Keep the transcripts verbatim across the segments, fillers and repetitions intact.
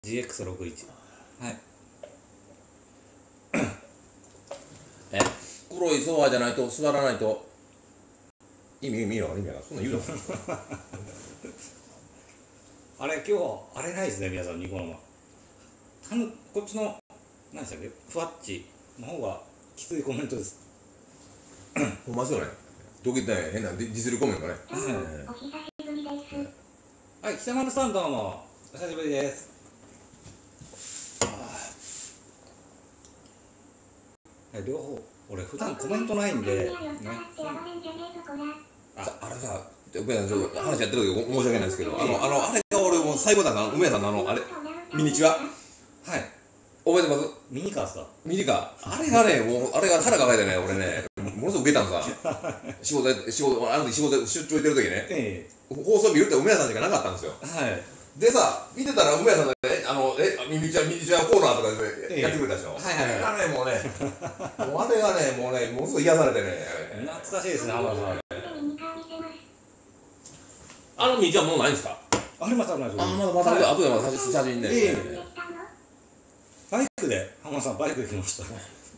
ジーエックスろくじゅういち。はい。 え、黒いソファーじゃないと座らないと意味意味よ意味やからそんな言うのあれ今日あれないですね皆さんニコ生。たんこっちの何でしたっけふわっちの方がきついコメントです。 ほんまそうね。どきってね変なディスるコメントね。 お久しぶりです。 はい、北丸さんどうもお久しぶりです。両方俺普段コメントないんで、ね、 ああれさ、梅さんちょっと話やってる時申し訳ないですけど、あのあのあれが俺もう最後だな梅さんのあのあれミニチュアはい覚えてます？ ミニカーですか？ ミニカーあれがねもうあれが腹抱えてね俺ねものすごく受けたんさ仕事で仕事あの時仕事で出張行ってる時ね、ええ、放送見るって梅さんしかなかったんですよ。はいでさ、見てたら梅さんがね、あの、え、ミニチュア、ミニチュアコーナーとかでやってくれたでしょ。はいはいはい。あれもうね、もうあれがね、もうね、ものすごい癒されてね。 懐かしいですね、浜田さん。 あのミニチュアもうないんですか？ ありますあります。 あ、まだまだ後でまだ写真ね。 バイクで、浜田さんバイクで来ました。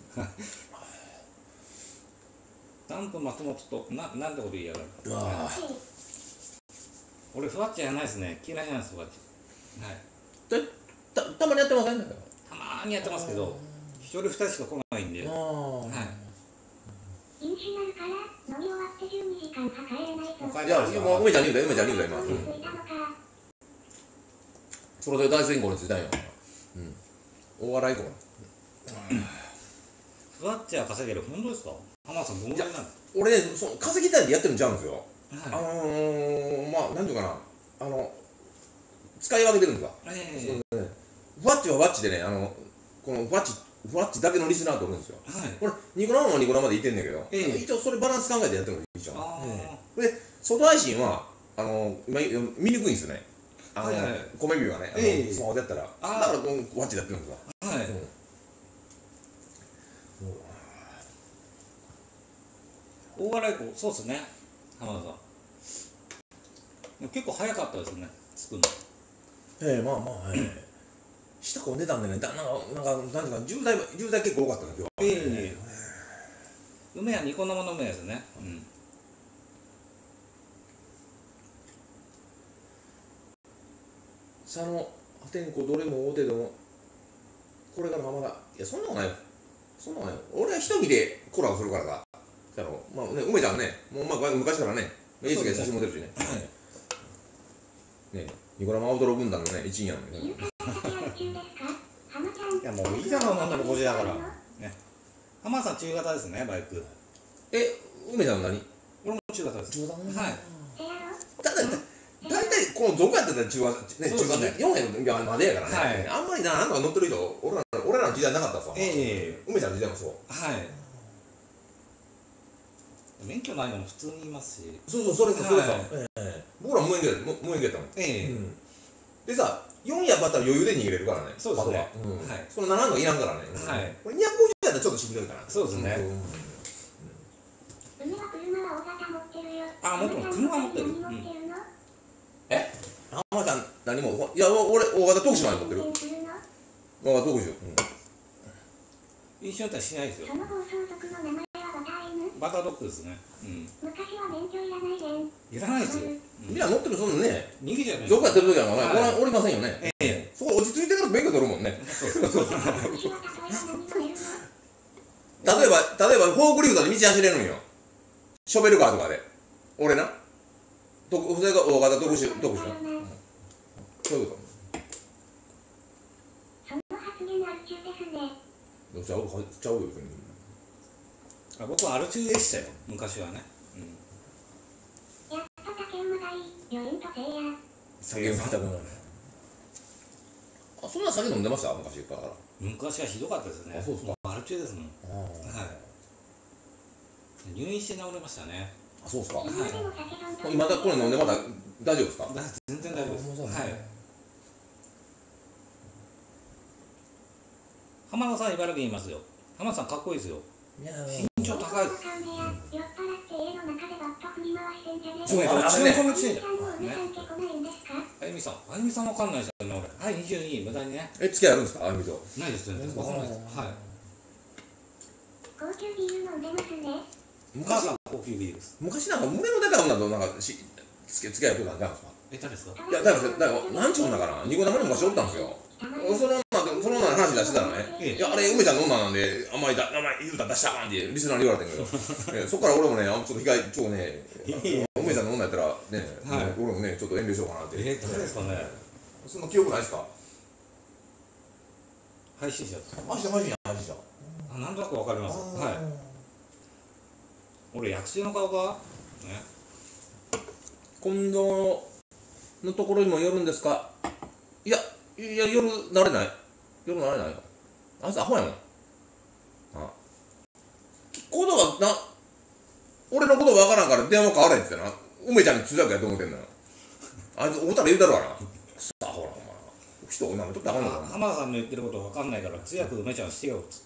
ダンプ松本と、な、なんてこと言いやがる。うわ俺ふわっちやないですね。嫌いなんですふわっち。はい。 で、た、たまにやってません？たまにやってますけど、一人二人しか来ないんで。はい。 飲酒なるから飲み終わってじゅうにじかんは帰れないと。 じゃあ、もう梅ちゃんに言うた、梅ちゃんに言うた今。それで大成功についたんよ。うん。お笑い子。 ふわっちは稼げる。本当ですか？浜田さんどんぐらいなんですか？ 俺ね、その稼ぎたいってやってるんちゃうんですよ。あのー、まあ、なんていうかな、あの、使い分けてるんですか。ええ。ふわっちはふわっちでね、あの、このふわっち、ふわっちだけのリスナーとおるんですよ。はい。これ、ニコ生もニコ生でいてんねんけど、ええ、一応それバランス考えてやってもいいじゃん。で、外配信は、あの、今、見にくいんですよね。あの、米ビューがね、あの、スマホでやったら。だから、ふわっちでやってるんですよ。はい。 大笑い子、そうっすね。浜田さん。結構早かったですね、作るの。 ええ、まあまあ、ええ。下こう出たんでね、だなんか、なんか、なんか、渋滞、渋滞結構多かったね、今日は。ええ。 梅はニコ生の梅ですね。うん。 佐野、破天荒、どれも大手でも、これからまだ、いや、そんなことないよ。そんなことないよ。俺は一人でコラボするからさ。だろう、まあね、梅ちゃんね、もうまあ昔からね、いつか写真も出るしね。はい。ね、ニコ生アウトロー軍団のね、一員やのにね。 いやもういいだろう、なんだろう、ごじだから。ね。浜田さん中型ですね、バイク。 え、梅ちゃん何？ 俺も中型です。 中型ね。 はい。 ただ、大体この俗やったら中型、ね、中型ね、よんえんまでやからね。あんまりな、なんとか乗ってる人、俺ら、俺らの時代なかったさ。ええ。梅ちゃんの時代もそう。はい。免許ないのも普通にいますし。そうそう、それさ、それさ。僕ら無免許やった、無免許やったもん。ええ。でさ、よんやばったら余裕で逃げれるからね。そうですね。はい。そのななのいらんからね。はい。これにひゃくごじゅうやったらちょっとしんどいから。そうですね。 梅は車は大型持ってるよ。 あ、持ってる。車持ってる。 え？浜ちゃん何も、いや、俺大型特殊まで持ってる。大型特殊。 飲酒運転しないですよ。 その放送族の名前はバター N？ バタードッグですね。うん。 昔は免許いらないでん。 いらないですよ。 みんな乗ってるそんなね。 逃げじゃない。 どこやってる時はおおりませんよね。ええ。そこ落ち着いてから免許取るもんね。そうそうそう。例えば、例えばフォークリフトで道走れるんよ。ショベルカーとかで。俺な。と、それが大型特殊、特殊。そういうこと。 その発言ある中ですね。 ちゃう、ちゃうよ。 あ、僕はアル中でしたよ、昔はね。 やっぱ竹馬がいい、余韻とせいや。 酒飲みたくなる。あ、そんな酒飲んでました昔から。 昔はひどかったですね。あ、そうですか。アル中ですもん。はい。入院して治りましたね。 あ、そうですか。はい。今だこれ飲んでまだ大丈夫ですか？ 全然大丈夫です。はい。浜田さん茨城にいますよ。浜田さんかっこいいですよ。身長高いです。そうね、あれね。あゆみさん、あゆみさんわかんないですよね、俺。 はいにじゅうに無駄にね。 え、付き合いあるんですか、あの人。 ないですよね。わかんないです。はい。 高級ビール飲んでますね。 昔高級ビールです。 昔なんか胸のでかい女となんかし付き合いやってたんじゃないですか。 え、誰ですか？ いやだからだからなんちゅうんだからニコ生に昔おったんですよ。そのその女の話出してたらね、いやあれ梅ちゃんの女なんであんまりだ名前言うたら出したらあかんってリスナーに言われてんけど、えそっから俺もねあちょっと控えちょっとね梅ちゃんの女やったらね、俺もねちょっと遠慮しようかなって。 え、誰ですかね？ そんな記憶ないですか？ 配信者。 配信者配信者配信者。 あ、なんとなくわかります。はい。俺役者の顔がね。 近藤のところにもよるんですか？いや、いや、夜慣れない。夜慣れないよ。あいつアホやもん。あことがな、俺のことわからんから電話変われって言ってな、梅ちゃんに通訳やと思ってんのよ。あいつ、おたら言うたろわな。くそアホな、お前。人をなめとってあかんのかな。 浜田さんの言ってることわかんないから通訳梅ちゃんしてよっつって。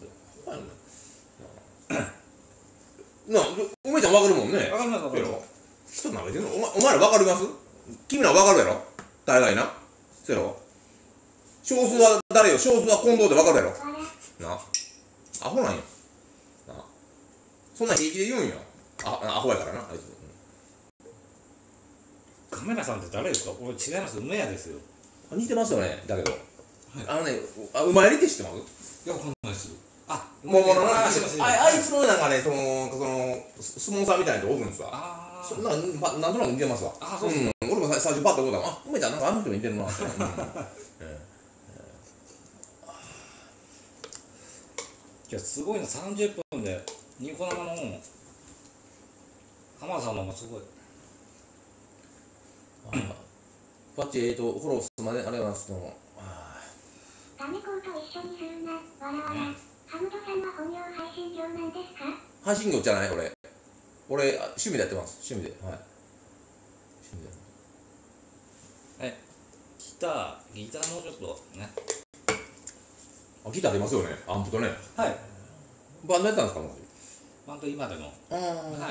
な、梅ちゃんわかるもんね。 わかりますわかります。 人なめてんのお前、お前らわかります？君らわかるやろ大概な。せやろ少数は誰よ少数は近藤でわかるやろな。アホなんよな。そんなん平気で言うんよ。あアホやからな、あいつ。 カメラさんって誰ですか？俺違います。梅屋ですよ。 似てますよね、だけど。あのね、あ馬やりって知ってます？ いや、わかんないです。あ、 もう、もう、ああいつのなんかね、その、その、相撲さんみたいな人おるんですわ。 あそんな、ま、なんとなく似てますわ。 あ、そうですか。 俺も最初パッと思ったら、あ、梅ちゃんなんかあの人に似てるなって。 じゃあすごいのさんじゅっぷんでニコ生の浜田さんのもすごい。 パッチ、えっと、フォローすまで、ありがとうございます。どうも。 ガメコウと一緒にするな、わらわら。ハムトさんは本業配信業なんですか？ 配信業じゃない、俺。俺、趣味でやってます。趣味で。はい。趣味で。 え、ギター、ギターもうちょっとね。 あ、ギターありますよね、アンプとね。 はい。 バンドやったんですか、もし。 バンド今でも。 ああ。 はい。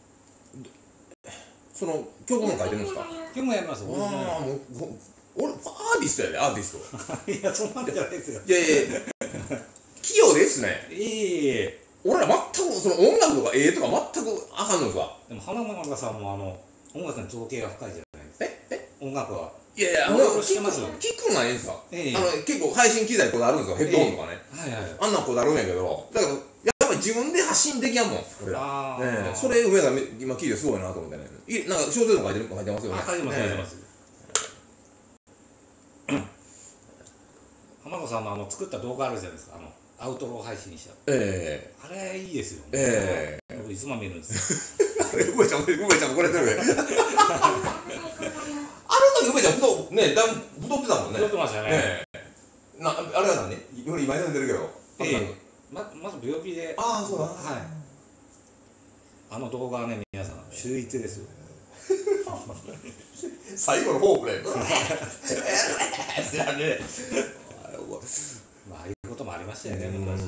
その、曲も書いてるんですか？ 曲もやります。 ああ、もう、俺、アーティストやで、アーティスト。いや、そんなんじゃないですよ。 いやいや、器用ですね。 いいえ。 俺ら全く、その音楽とか絵とか全くあかんのですわ。 でも、花村さんもあの、音楽に造形が深いじゃないですか。 ええ音楽は。 いやいや、あの、聞くのはいいんですか？あの、結構配信機材こだわるんですよ、ヘッドホンとかね。 はいはい。 あんなんこだわるんやけど、だけど、やっぱり自分で発信できやんもん、俺ら。 ああ。それ、梅が今聞いてすごいなと思ってね。なんか、小説も書いてる書いてますよね。 書いてます、書いてます。浜田さんのあの作った動画あるじゃないですか、あのアウトロー配信した。 ええ。 あれいいですよ。 ええ。 僕いつも見るんですよ。 あれ、梅ちゃん、梅ちゃんこれてるね。あの時梅ちゃん太ね、だいぶ太ってたもんね。 太ってましたね。 な、あれは何？今今やんでるけど。 ええ。ままず病気で。 ああ、そうだ。 はい。あの動画はね、皆さん秀逸ですよ。 最後のホープで。 まあ、ああいうこともありましたよね、昔。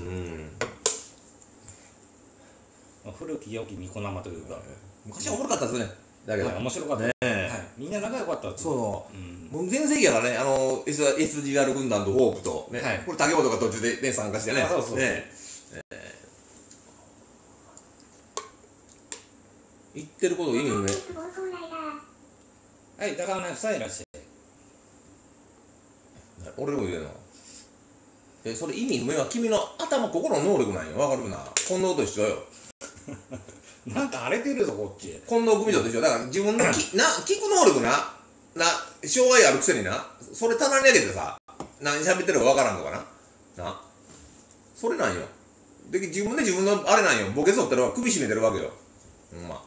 古き良きニコ生というか。 昔はおもろかったですね。だけど。 面白かった。みんな仲良かった。 そう。もう全盛期やからね、あの エスジーアール 軍団とホープとね、これ竹本が途中で参加してね。 そうそう。 言ってることいいよね。 はい、だからね、さえいらっしゃい。 俺も言うの。え、それ意味不明は君の頭、心の能力なんよ。わかるな。近藤と一緒よ。 なんか荒れてるぞ、こっち。 近藤組長と一緒。だから自分のきな聞く能力な、な、障害あるくせにな、それ棚に上げてさ、何喋ってるかわからんのかな。な。それなんよ。で、自分で自分のあれなんよ。ボケそうってのは首絞めてるわけよ。うん、まあ。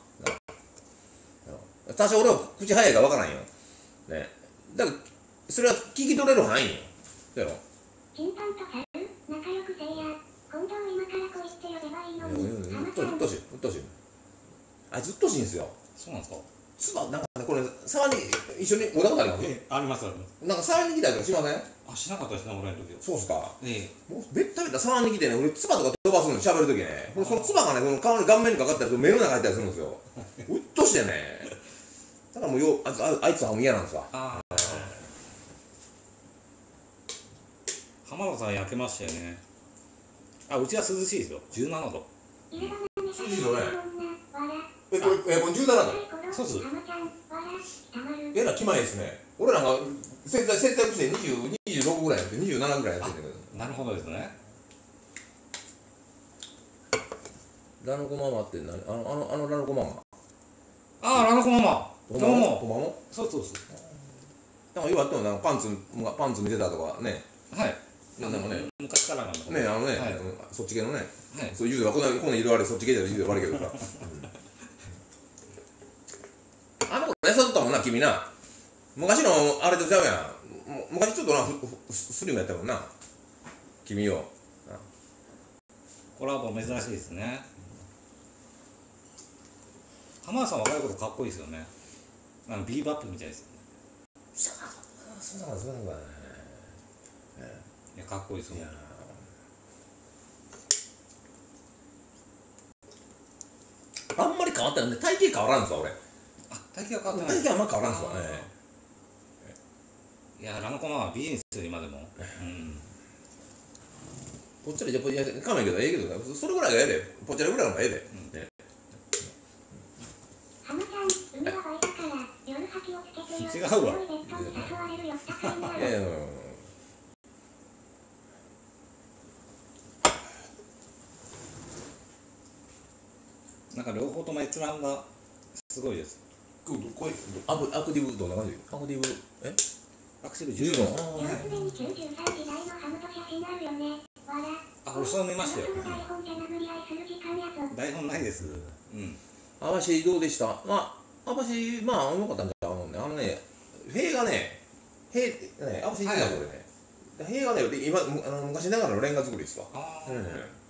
多少俺は口早いからわからんよ。ね。だから、それは聞き取れる範囲よ。だよ。 金パンと猿、仲良くせいや。今度今から来いって呼べばいいのに。 うっとうっとしい、うっとしい。あいつうっとしいんですよ。 そうなんですか。 つば、なんかね、これ、沢に一緒におったことあります？ あります、あります。 なんか沢に来たりとかしません？ あ、しなかったですね、俺の時は。 そうっすか。 ええ。 もう、べったべた沢に来てね、俺、つばとか飛ばすのに喋るときね、そのつばがね、この顔に顔面にかかったりと目の中入ったりするんですよ。うっとしてね。だからもうよ、あいつ、あいつはもう嫌なんですわ。ああ。 浜田さん焼けましたよね。あ、うちは涼しいですよ。じゅうななど。 涼しいですよね。え、これエアコンじゅうななど。 そうです。 えら気前ですね。俺なんか節電節約してにじゅう、にじゅうろくぐらいやってにじゅうななぐらいやってんだけど。 なるほどですね。 ラノコママって何？あのあのあのラノコママ。 ああ、ラノコママ。 どうどうも。 も。 そうそうそう。 なんかよかったのなんかパンツパンツ見てたとかね。 はい。 なんかね。 昔からなんだ。 ねあのね、そっち系のね。そういうのはこんなこんな色あれそっち系じゃ言う悪いけどさ。あの子ねそうだったもんな君な。昔のあれとちゃうやん。昔ちょっとなスリムやったもんな。君よ。 これはもう珍しいですね。浜田さん若い頃かっこいいですよね。あのビーバップみたいですよね。 そうだそうだそうだね。 いやかっこいいですよ。 あんまり変わってないね。体型変わらんすわ俺。 あ、体型は変わってない。 体型あんま変わらんすわね。 いやラノコマは美人ですよ今でも。うん。 ぽっちゃりじゃぽっちゃりかめんけどええけどそれぐらいがええで。ぽっちゃりぐらいのがええで。 浜ちゃん、海はバイだから夜吐きをつけてよ。 違うわ。 ベッドに誘われるよ。高いな。 いやいやなんか両方とも閲覧がすごいです。 これアクアクティブどんな感じ？アクティブえ？ アクセルじゅうよん。 今すでにきゅうじゅうさん時代のハムと写真あるよね。わら。 あ、俺そう見ましたよ。 台本で殴り合いする時間やぞ。 台本ないです。うん。 網走どうでした？まあ網走まあ良かったんじゃうね。あのね塀がね塀ね網走行ったこれね。塀がね今あの昔ながらのレンガ造りですわ。 ああ。 うん。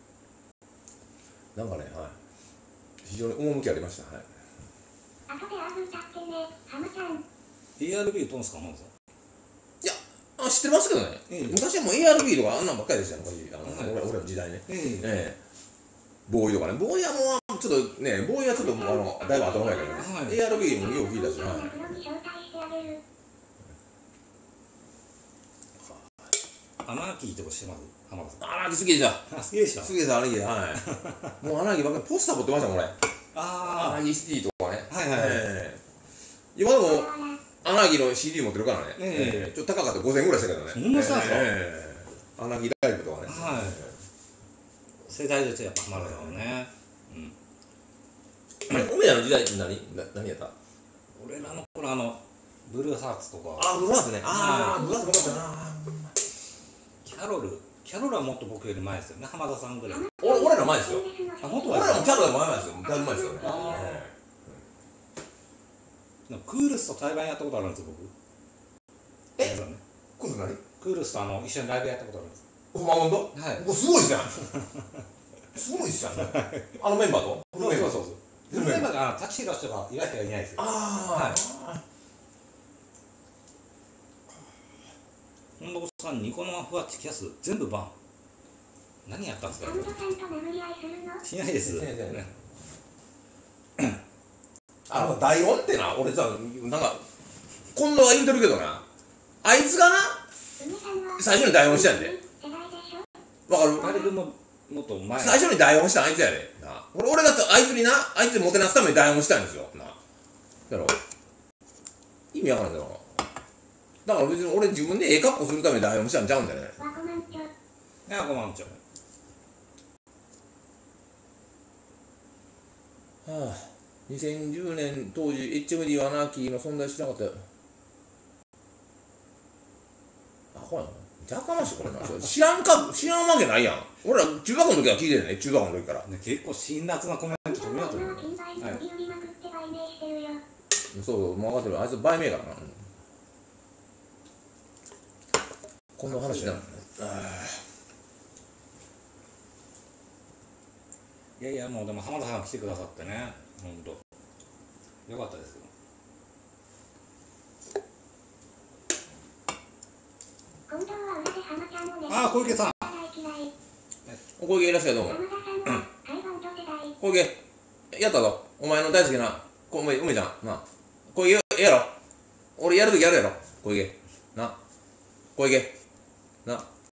なんかねはい非常に趣ありました。はい。 後でアーブ歌ってね、浜ちゃん。 エーアールビー どうですか、浜田さん。 いやあ知ってますけどね。 ええ、 昔はもう エーアールビー とかあんなんばっかりでしたよ昔あの、はい、俺俺の時代ね。 ええええボーイとかね、ボーイはもうちょっとね、ボーイはちょっとあのだいぶ後の方やけどね、はい、エーアールビー もよく聞いたし、はい。 アナーキーとかしてます浜田さん。 アナーキー好きでした。 好きでした。 好きですアナーキーはい。もうアナーキーばっかりポスター持ってましたもん俺。 ああ。 アナーキーシティとかね。 はいはいはい。 えー、今でもアナーキーの シーディー 持ってるからね。ええー、ちょっと高かったごせんえんぐらいしたけどね。 そんなしたんですか。 えー、アナーキーライブとかね。 はい。世代ですよやっぱ浜田さんはね。うん。 梅田の時代って何な何やった？ 俺らの頃あのブルーハーツとか。 ああブルーハーツね。ああブルーハーツよかったな。 キャロルキャロルはもっと僕より前ですよね浜田さんぐらい。 俺俺ら前ですよ。 あもっと前です。俺らもキャロルは前ですよ。だいぶ前ですよね。 クールスと対バンやったことあるんですよ僕。 え？クールス何？ クールスとあの一緒にライブやったことあるんです。 ほんまほんと？ はい。 もうすごいっすやん。すごいっすやん。あのメンバーと？ そうそうそうそう。フルメンバーがタキシード人がいらっしゃいないですよ。 ああ。はい。 本堂さんニコ生ふわっちキャス全部バン。何やったんですか？ ハムトさんと殴り合いするの？ しないです。 あの大音ってな、俺さ、なんか近藤が言うてるけどな、あいつがな最初に大音したんで。わかる？ 誰でももっと前。 最初に大音したんあいつやで。な、俺俺があいつにな、あいつにもてなすために大音したんですよ。な、だろ。意味わからんだろ。だから別に俺自分でええ格好するために大音したんちゃうんだよね。 いやごまんちょ。 はあ、にせんじゅうねん当時 エイチエムディー はアナーキーの存在知らなかったよ。あ、ほら、じゃかましいこれな。知らんか、知らんわけないやん。俺ら中学校の時は聞いてるね、中学校の時から。 ね、結構辛辣なコメント飛びだと思う。はい。 そうそう、もう分かってる。あいつ売名やからな。こんな話なのね。 いやいやもうでも浜田さんが来てくださってね、本当よかったですよ。ああ小池さん。 小池いらっしゃいどうも。小池やったぞ。お前の大好きな梅梅ちゃんな。小池やろ。俺やるときやるやろ。小池な。小池な。